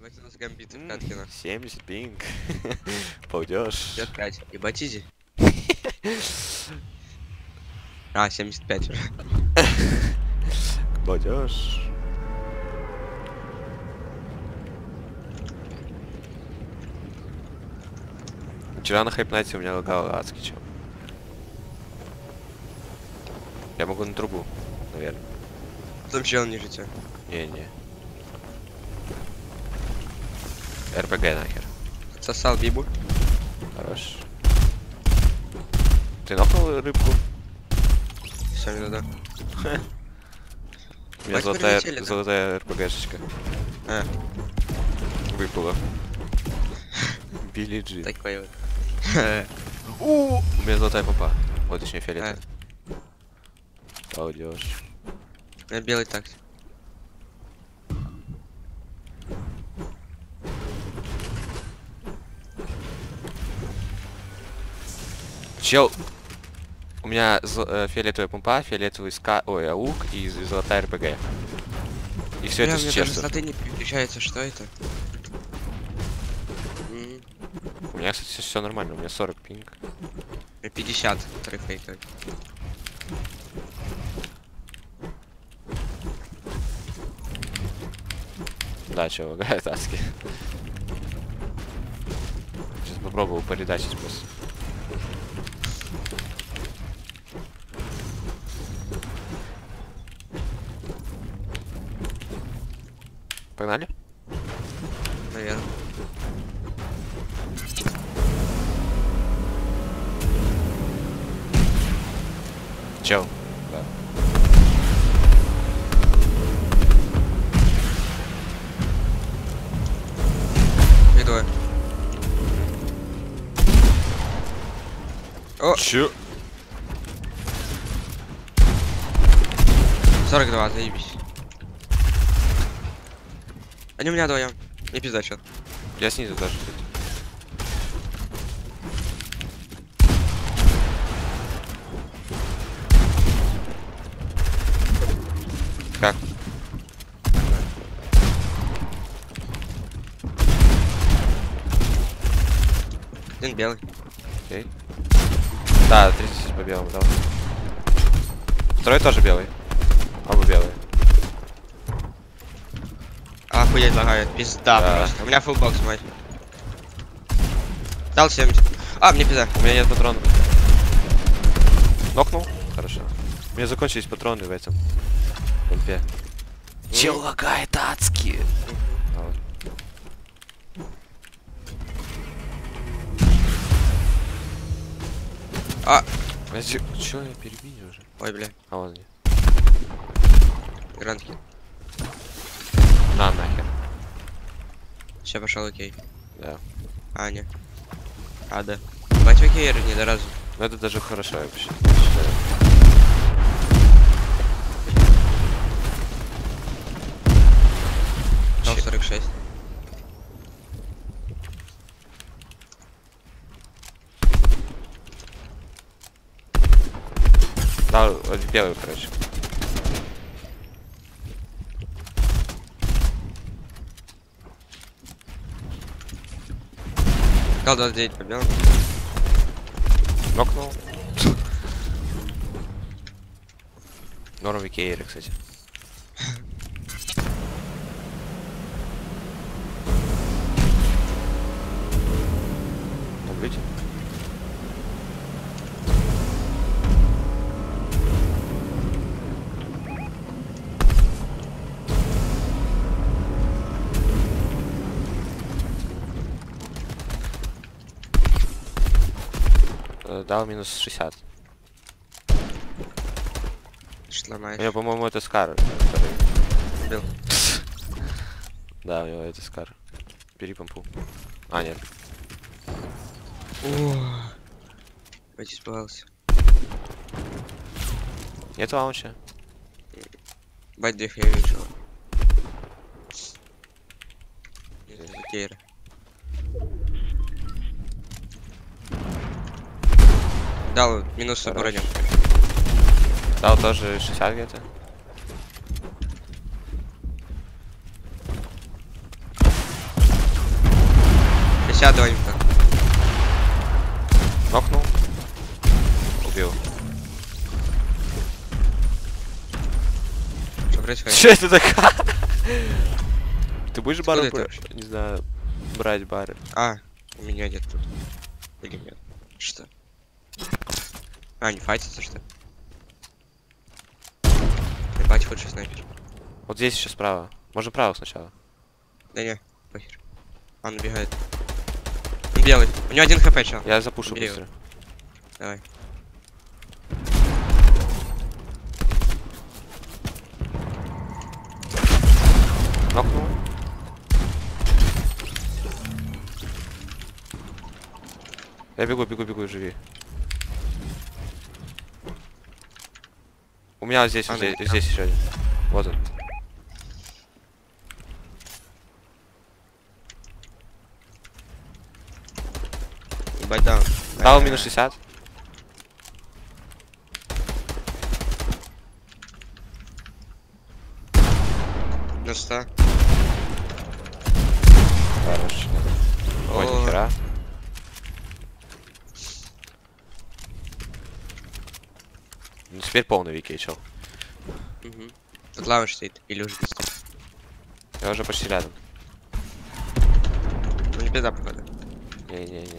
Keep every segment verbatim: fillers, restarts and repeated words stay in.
Давайте у нас гамбиты в Каткина. семьдесят пинг. Пойдешь. пятьдесят пять. Ебать, изи. А, семьдесят пять. Пойдешь. Вчера на хайпнайте у меня лагало адски, чё. Я могу на трубу, наверное. Там чел ниже тебя. Не-не. РПГ нахер. Сосал бибу. Хорош. Ты нокнул рыбку? Все, не надо. У меня Бать, золотая, прилетели там. золотая РПГшечка. А, Выпала. Билли Джи. такой вот. У меня золотая помпа. Вот, точнее, фиолетовая. Пойдешь. На белый такси. Чел, у меня зо- э, фиолетовая помпа, фиолетовый ска... Ой, аук и з- золотая РПГ. И все Бля, это у с меня даже честно. слоты не переключается, что это? М, У меня, кстати, все нормально, у меня сорок пинг. пятьдесят трейфейка. Да, чел, лагает адски. Сейчас попробую поредачить просто. Погнали? Наверное. Чел. Да. Иду. О, Чё? сорок два, заебись. Они у меня вдвоем. Не пизда, чел. Я снизу даже. кстати. Как? Один белый. Окей. Да, тридцать по белому дал. Второй тоже белый. Оба белые. Охуеть лагает. Пизда Да. просто. У меня фулбокс, мать. Дал семьдесят. А, мне пизда. У меня нет патронов. Нокнул? Хорошо. У меня закончились патроны в этом компе. Чел лагает адски. А вот. А, Подожди, чё я перебил уже? ой, бля. А вот не. Гранки. На нахер. Все, пошел окей. Да. А, не. А, да. Бать окей, не до разу. Ну это даже хорошо, я вообще считаю. Дал Че- сорок шесть. Да, вот белый, короче. Дал двадцать девять по белому. Нокнул. Норм Викейры, кстати. Убить? Э, Дал минус шестьдесят. Что У ломаешь? него, по-моему, это Скар. который- Бил. Да, у него это Скар. Бери помпу. А, нет. Бать испугался. Нет лаунча. Бать две я вижу. Кейра. Дал минус Хорош. броню. Дал тоже шестьдесят где-то. пятьдесят два импа. Нокнул. Убил. Что происходит? Что это такое? Ты будешь Откуда бар, это бра- вообще? не знаю, брать бары? А, у меня нет тут. Или нет? Что? А, не файтится, что ли? Ебать, лучше снайпер. Вот здесь еще справа. Можно право сначала. Да не, похер. Он убегает. Он белый. У него один хп, чел. Я запушу Убей быстро. Давай. Нокнул. Я бегу, бегу, бегу, живи. У меня вот здесь, А, вот ну, здесь, да. здесь еще один. Вот он. Ебать, даун. Дал Э, минус шестьдесят. Ну что? Хорош. Ой, О. нихера. Ну теперь полный викей, чел. Угу. Тут лавыш стоит. Или уже не стоит. Я уже почти рядом. Ну не беда, походу. Не-не-не.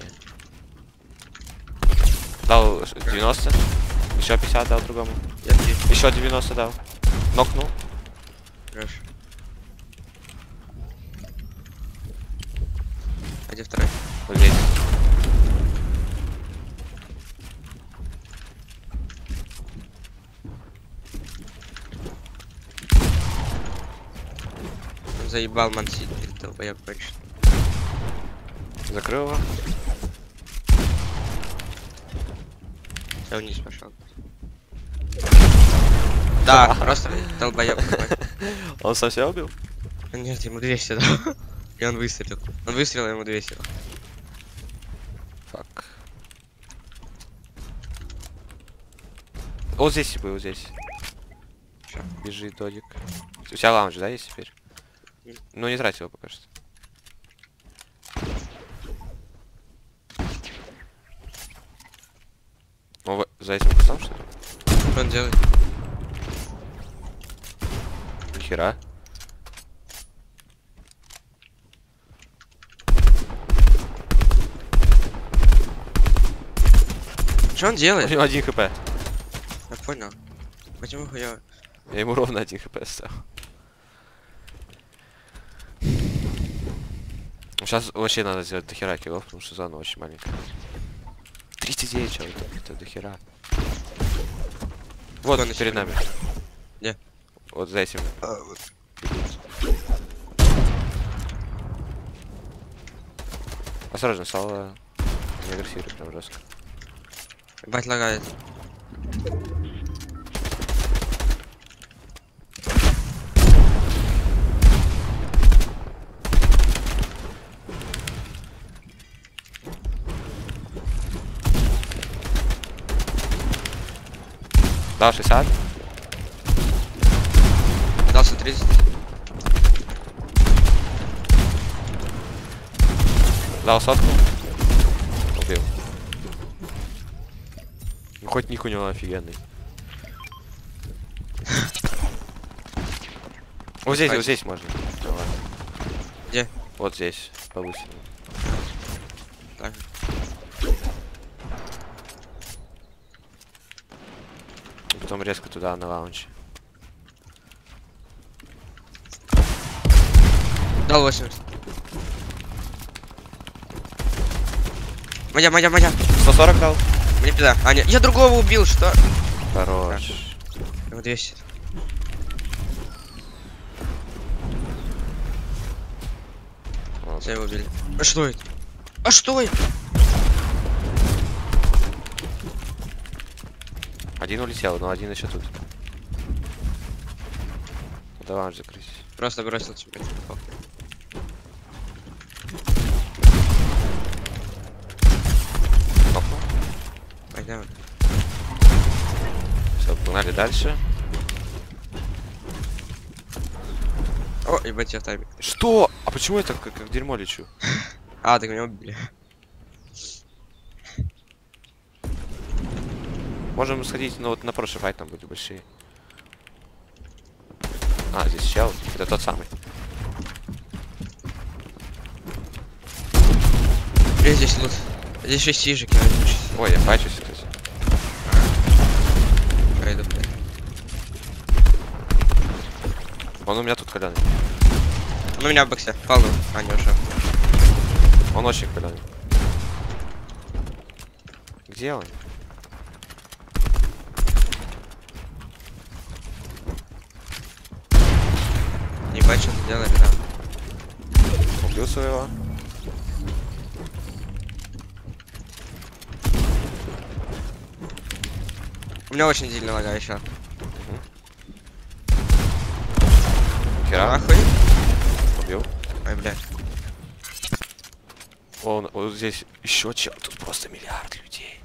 Дал ш- девяносто. Еще пятьдесят дал другому. Я три. Еще девяносто дал. Нокнул. Хорошо. А где второй? Вот здесь. Он заебал мансит. Долбоёб больше. Закрыл его. Я вниз пошел. Да, просто долбоёб какой. Он совсем убил? Нет, ему двести дал. И он выстрелил. Он выстрелил, ему двести дал. Фак. Вот здесь был, вот здесь. Чё? Бежит додик. У тебя лаунж, да, есть теперь? М. Ну не трать его пока что. Он в- за этим кустом, что ли? Что он делает? Нихера. Что он У делает? него один хп. Я понял. Почему хуёво? Я ему ровно один хп оставил. Сейчас вообще надо сделать дохера киллов, потому что зона очень маленькая. тридцать девять, чё, это, это дохера. Вот, Вон перед еще. нами. Где? Вот за этим. А, вот. Осторожно, Сала не агрессирует прям жестко. Ебать лагает. Дал шестьдесят. Дался тридцать. Дал сотку. Убил. Ну, хоть ник у него офигенный. Вот здесь, вот здесь можно. Ну, ладно. Где? Вот здесь, повыше. Так. И потом резко туда, на лаунч. Дал восемьдесят. Моя, моя, моя. сто сорок дал. Мне пизда. А, нет. Я другого убил, что? Хорош. Ему двести. Вот. Все его убили. А что это? А что это? Один улетел, но один еще тут. Надо лаунж закрыть. Просто бросил тебе. Нокнул. Пойдем. Все, погнали дальше. О, ебать, я в тайме. Что? А почему я так как, как дерьмо лечу? А, так меня убили. Можем сходить, ну вот на прошлый файт там были большие. А, здесь чел. Это тот самый. Блин, здесь лут. Здесь шесть сижек, я возьму сейчас. Ой, я файчусь, кстати. Пойду, блядь. Он у меня тут коляный. Он у меня в боксе. Палу. А, не ушел. Он очень коляный. Где он? Не бачу, что делали там. Убил своего. У меня очень сильно лагает еще. Хера. Нахуй. Убил. Ой, блядь. Он вот здесь еще чел. Тут просто миллиард людей.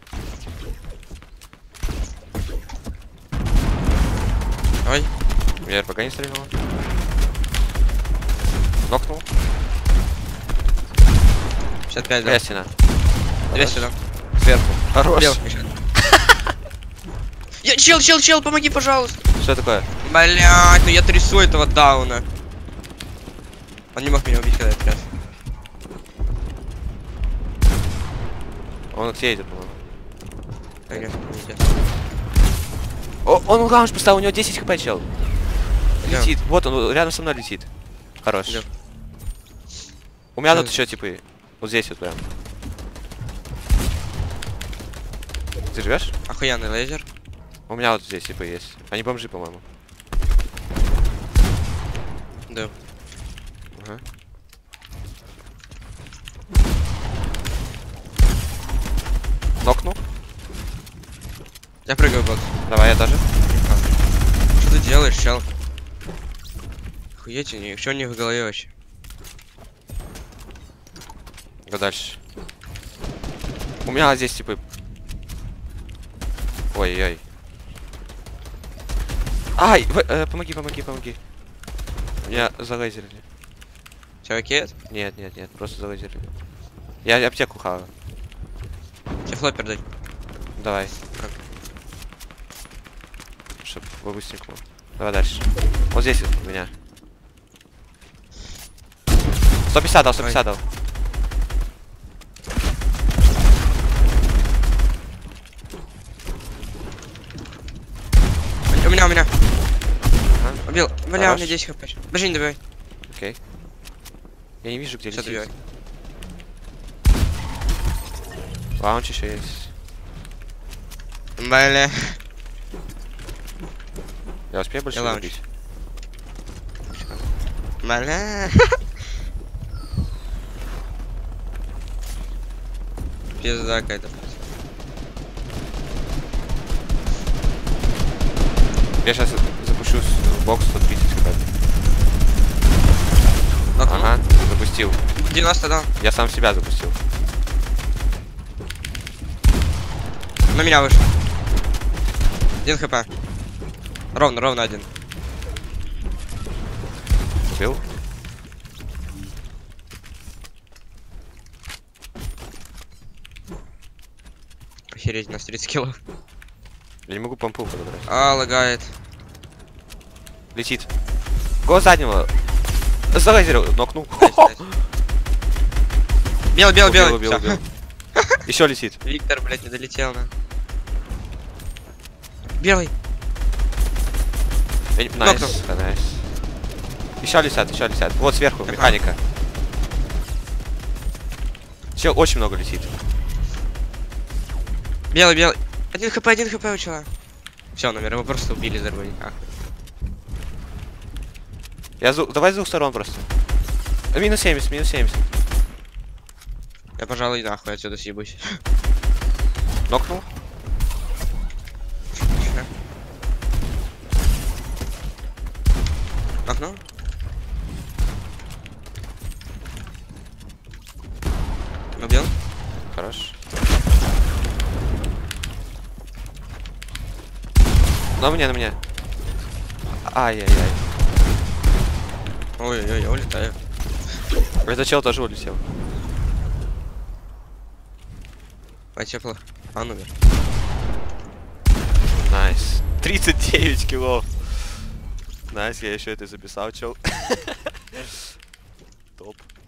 Ой. У меня РПГ не стрельнуло. Нокнул. шестьдесят пять, да. Моя стена. двести, да. Сверху. Хорош. Бел, еще. Я, чел, чел, чел, помоги, пожалуйста. Что такое? Блять, ну я трясу этого дауна. Он не мог меня убить, когда я тряс. Он к тебе идет, по-моему. Конечно, не идет. О, он лаунж поставил, у него десять хп, чел. Да. Летит. Вот он рядом со мной летит. Хорош. Да. У меня Чё? тут еще типы. Вот здесь вот прям. Ты живешь? Охуенный лазер. У меня вот здесь типа есть. Они бомжи, по-моему. Да. Ага. Нокнул. Я прыгаю в бокс. Давай, я тоже. Что ты делаешь, чел? Охуеть, ни- что у них в голове вообще? Го дальше. У меня здесь типа. Ой-ой. Ай, в- э, помоги, помоги, помоги. Меня залазерили. Все окей? Нет, нет, нет, просто залазерили. Я аптеку хаваю. Тебе флоппер дать. Давай. Чтоб быстренько. Давай дальше. Вот здесь вот у меня. сто пятьдесят дал, сто пятьдесят дал. У меня, у меня. Ага. Убил. Бля, у Хорош. меня десять хп. Бежи, не добивай. Окей. Я не вижу, где Всё, летит. добивай. Лаунч еще есть. Бля. Я успею больше И лаунч. убить? Бля. Пизда какая-то. Я сейчас запущу в бокс сто тридцать хп. Нокнул. Ага, запустил. девяносто, да. Я сам себя запустил. На меня вышел. Один хп. Ровно, ровно один. Убил. Охереть, у нас тридцать киллов. Я не могу помпу подобрать. А, лагает. Летит. Го заднего. Залазерил, нокнул. Найс, найс. Белый, белый, белый. Убил, Всё. убил. Еще летит. Виктор, блядь, не долетел, на. Белый. Я не- Найс, найс. Еще летят, еще летят. Вот сверху, Ага. механика. Все, очень много летит. Белый, белый. Один хп, один хп у чела. Все, номер, его просто убили за рваника. Я зу... Давай с двух сторон просто. Э, Минус семьдесят, минус семьдесят. Я, пожалуй, нахуй отсюда съебусь. Нокнул. Окно? Убил? Хорош. На мне, на мне. Ай-яй-яй. Ой-ой-ой, я улетаю. Этот чел тоже улетел. Потепло. А, ну умер. Найс. тридцать девять килов. Найс, я еще это записал, чел. Топ.